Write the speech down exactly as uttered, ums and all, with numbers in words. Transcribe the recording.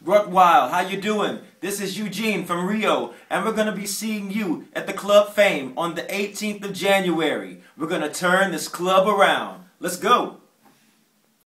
Ruck Wild, how you doing? This is Eugene from Rio, and we're going to be seeing you at the Club Fame on the eighteenth of January. We're going to turn this club around. Let's go.